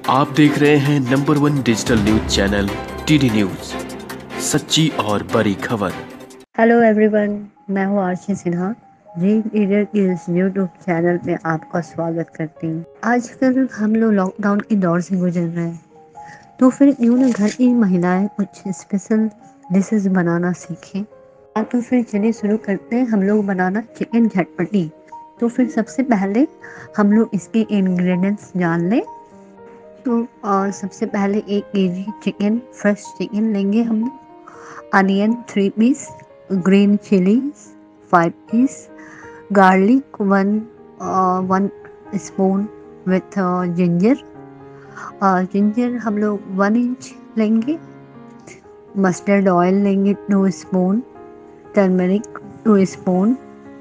आप देख रहे हैं नंबर 1 digital news channel TD news, सच्ची और बड़ी खबर। हेलो एवरीवन, मैं हूँ आरशी सिन्हा। रीड रीडर के इस यूट्यूब चैनल में आपका स्वागत करती हूँ। आजकल हम लोग लॉकडाउन के दौर से गुजर रहे हैं, तो फिर क्यों ना घर की महिलाएं कुछ स्पेशल डिशेस बनाना सीखें। तो फिर चलिए शुरू करते हैं हम लोग बनाना चिकन झटपटी। तो फिर सबसे पहले हम लोग इसके इंग्रेडिएंट्स जान लें। तो सबसे पहले 1 केजी चिकन, फ्रेश चिकन लेंगे हम लोग। Onion 3 piece, green chillies 5 piece, garlic 1 spoon with ginger. Ginger हम लोग 1 इंच लेंगे। मस्टर्ड ऑयल लेंगे 2 spoon, turmeric 2 spoon,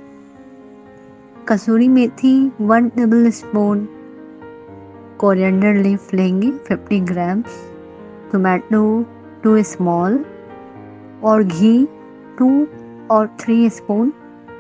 kasuri methi 1 tablespoon, coriander leaf लेंगे 50 ग्राम्स, टोमेटो 2 स्मॉल, और घी 2 और 3 स्पून।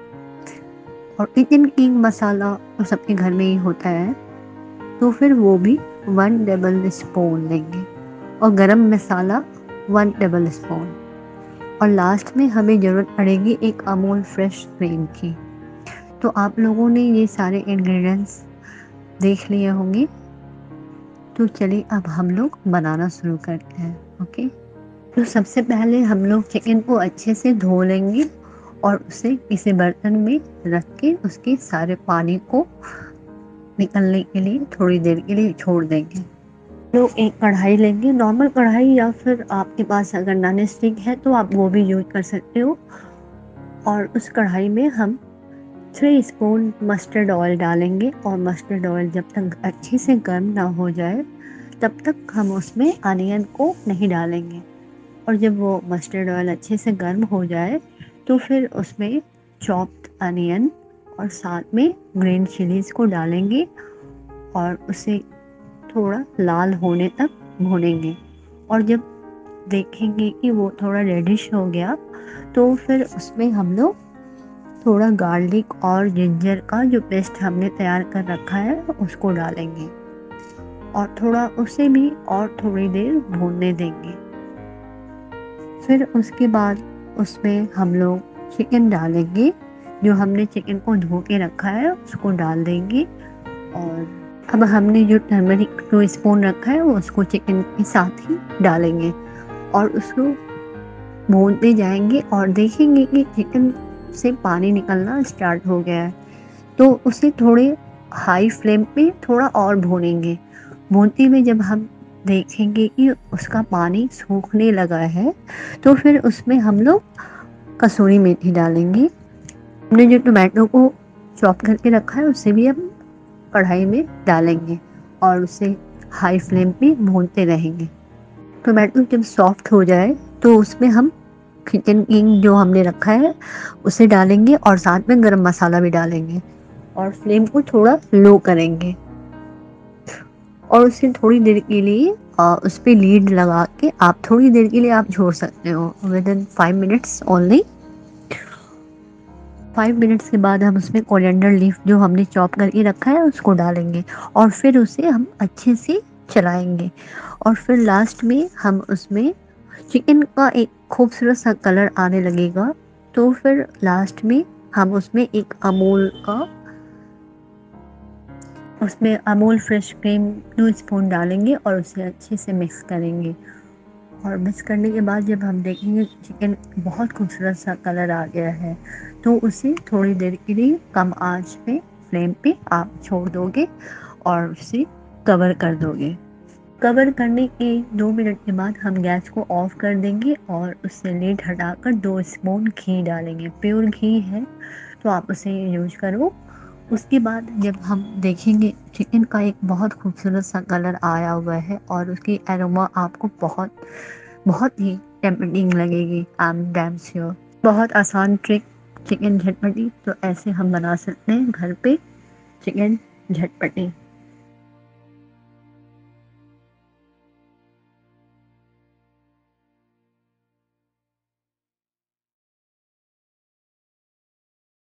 और किचन किंग मसाला तो सबके घर में ही होता है, तो फिर वो भी 1 टेबल स्पून लेंगे। और गरम मसाला 1 टेबल स्पून। और लास्ट में हमें ज़रूरत पड़ेगी एक अमूल फ्रेश क्रीम की। तो आप लोगों ने ये सारे इंग्रेडिएंट्स देख लिए होंगे, तो चलिए अब हम लोग बनाना शुरू करते हैं। ओके, तो सबसे पहले हम लोग चिकन को अच्छे से धो लेंगे और उसे किसी बर्तन में रख के उसके सारे पानी को निकलने के लिए थोड़ी देर के लिए छोड़ देंगे। लोग एक कढ़ाई लेंगे, नॉर्मल कढ़ाई, या फिर आपके पास अगर नॉन स्टिक है तो आप वो भी यूज कर सकते हो। और उस कढ़ाई में हम 3 स्पून मस्टर्ड ऑयल डालेंगे। और मस्टर्ड ऑयल जब तक अच्छे से गर्म ना हो जाए तब तक हम उसमें अनियन को नहीं डालेंगे। और जब वो मस्टर्ड ऑयल अच्छे से गर्म हो जाए तो फिर उसमें चॉप्ड अनियन और साथ में ग्रीन चिलीज़ को डालेंगे और उसे थोड़ा लाल होने तक भूनेंगे। और जब देखेंगे कि वो थोड़ा रेडिश हो गया तो फिर उसमें हम लोग थोड़ा गार्लिक और जिंजर का जो पेस्ट हमने तैयार कर रखा है उसको डालेंगे और थोड़ा उसे भी और थोड़ी देर भूनने देंगे। फिर उसके बाद उसमें हम लोग चिकन डालेंगे। जो हमने चिकन को धो के रखा है उसको डाल देंगे। और अब हमने जो टर्मरिक 2 स्पून रखा है वो उसको चिकन के साथ ही डालेंगे और उसको भूनते जाएंगे। और देखेंगे कि चिकन से पानी निकलना स्टार्ट हो गया है, तो उसे थोड़े हाई फ्लेम पे थोड़ा और भूनेंगे। भूनते में जब हम देखेंगे कि उसका पानी सूखने लगा है तो फिर उसमें हम लोग कसूरी मेथी डालेंगे। हमने जो टोमेटो को चॉप करके रखा है उसे भी हम कढ़ाई में डालेंगे और उसे हाई फ्लेम पे भूनते रहेंगे। टोमेटो जब सॉफ्ट हो जाए तो उसमें हम किचन किंग जो हमने रखा है उसे डालेंगे और साथ में गरम मसाला भी डालेंगे और फ्लेम को थोड़ा लो करेंगे और उसे थोड़ी देर के लिए उस पर लीड लगा के आप थोड़ी देर के लिए आप छोड़ सकते हो, within 5 minutes only. 5 minutes के बाद हम उसमें कोरिएंडर लीफ जो हमने चॉप करके रखा है उसको डालेंगे और फिर उसे हम अच्छे से चलाएंगे। और फिर लास्ट में हम उसमें चिकन का एक खूबसूरत सा कलर आने लगेगा, तो फिर लास्ट में हम उसमें उसमें अमूल फ्रेश क्रीम 2 स्पून डालेंगे और उसे अच्छे से मिक्स करेंगे। और मिक्स करने के बाद जब हम देखेंगे चिकन बहुत खूबसूरत सा कलर आ गया है तो उसे थोड़ी देर के लिए कम आंच पे फ्लेम पे आप छोड़ दोगे और उसे कवर कर दोगे। कवर करने के 2 मिनट के बाद हम गैस को ऑफ कर देंगे और उससे लीड हटाकर 2 स्पून घी डालेंगे। प्योर घी है तो आप उसे यूज करो। उसके बाद जब हम देखेंगे चिकन का एक बहुत खूबसूरत सा कलर आया हुआ है और उसकी एरोमा आपको बहुत बहुत ही टेम्पटिंग लगेगी। I am damn sure. बहुत आसान ट्रिक चिकन झटपटी, तो ऐसे हम बना सकते हैं घर पे चिकन झटपटी।